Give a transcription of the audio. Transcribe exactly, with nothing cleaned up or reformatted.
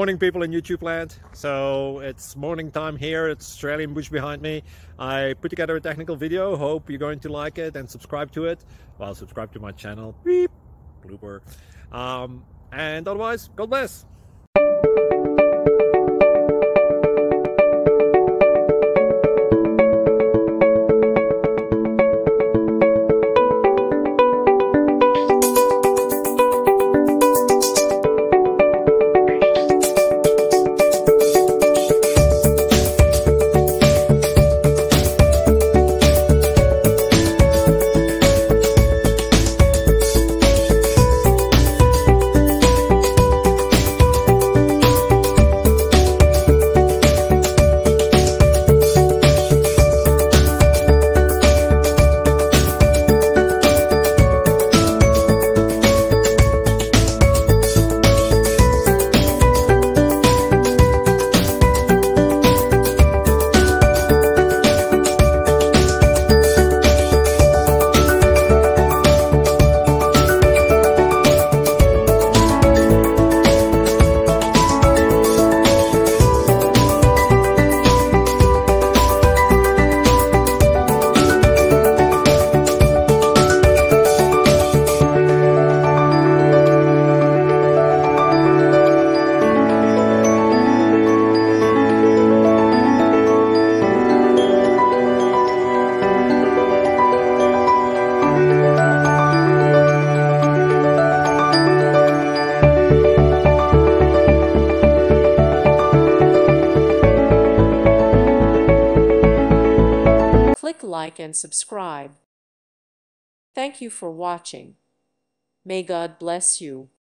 Morning, people in YouTube land. So it's morning time here. It's Australian bush behind me. I put together a technical video. Hope you're going to like it and subscribe to it. Well, subscribe to my channel. Beep. Blooper. Um, and otherwise, God bless. Click like and subscribe. Thank you for watching. May God bless you.